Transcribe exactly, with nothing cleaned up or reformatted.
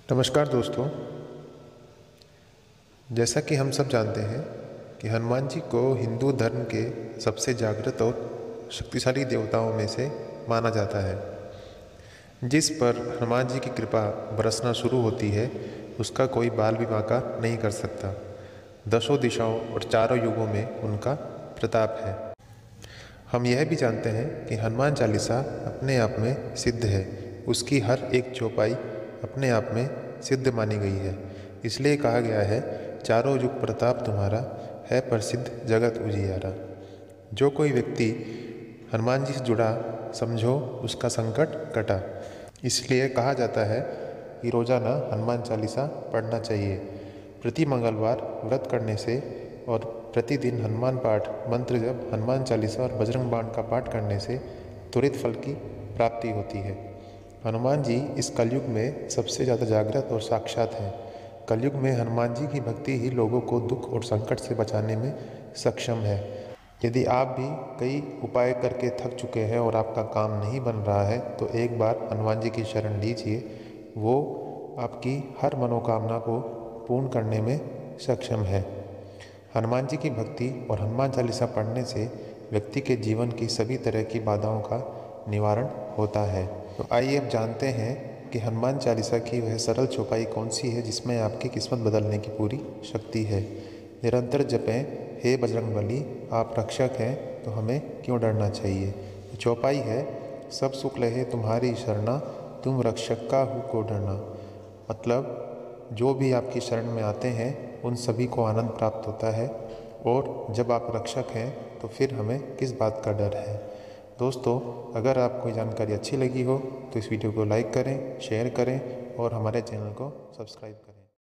नमस्कार दोस्तों। जैसा कि हम सब जानते हैं कि हनुमान जी को हिंदू धर्म के सबसे जागृत और शक्तिशाली देवताओं में से माना जाता है। जिस पर हनुमान जी की कृपा बरसना शुरू होती है उसका कोई बाल भी बांका नहीं कर सकता। दसों दिशाओं और चारों युगों में उनका प्रताप है। हम यह भी जानते हैं कि हनुमान चालीसा अपने आप में सिद्ध है। उसकी हर एक चौपाई अपने आप में सिद्ध मानी गई है। इसलिए कहा गया है, चारों युग प्रताप तुम्हारा, है प्रसिद्ध जगत उजियारा। जो कोई व्यक्ति हनुमान जी से जुड़ा समझो उसका संकट कटा। इसलिए कहा जाता है कि रोज़ाना हनुमान चालीसा पढ़ना चाहिए। प्रति मंगलवार व्रत करने से और प्रतिदिन हनुमान पाठ मंत्र जप, हनुमान चालीसा और बजरंग बाण का पाठ करने से त्वरित फल की प्राप्ति होती है। हनुमान जी इस कलयुग में सबसे ज़्यादा जागृत और साक्षात हैं। कलयुग में हनुमान जी की भक्ति ही लोगों को दुख और संकट से बचाने में सक्षम है। यदि आप भी कई उपाय करके थक चुके हैं और आपका काम नहीं बन रहा है तो एक बार हनुमान जी की शरण लीजिए। वो आपकी हर मनोकामना को पूर्ण करने में सक्षम है। हनुमान जी की भक्ति और हनुमान चालीसा पढ़ने से व्यक्ति के जीवन की सभी तरह की बाधाओं का निवारण होता है। तो आइए अब जानते हैं कि हनुमान चालीसा की वह सरल चौपाई कौन सी है जिसमें आपकी किस्मत बदलने की पूरी शक्ति है। निरंतर जपें, हे बजरंगबली आप रक्षक हैं तो हमें क्यों डरना चाहिए। चौपाई है, सब सुख लहे तुम्हारी शरणा, तुम रक्षक का हूँ को डरना। मतलब जो भी आपकी शरण में आते हैं उन सभी को आनंद प्राप्त होता है, और जब आप रक्षक हैं तो फिर हमें किस बात का डर है। दोस्तों, अगर आपको जानकारी अच्छी लगी हो तो इस वीडियो को लाइक करें, शेयर करें और हमारे चैनल को सब्सक्राइब करें।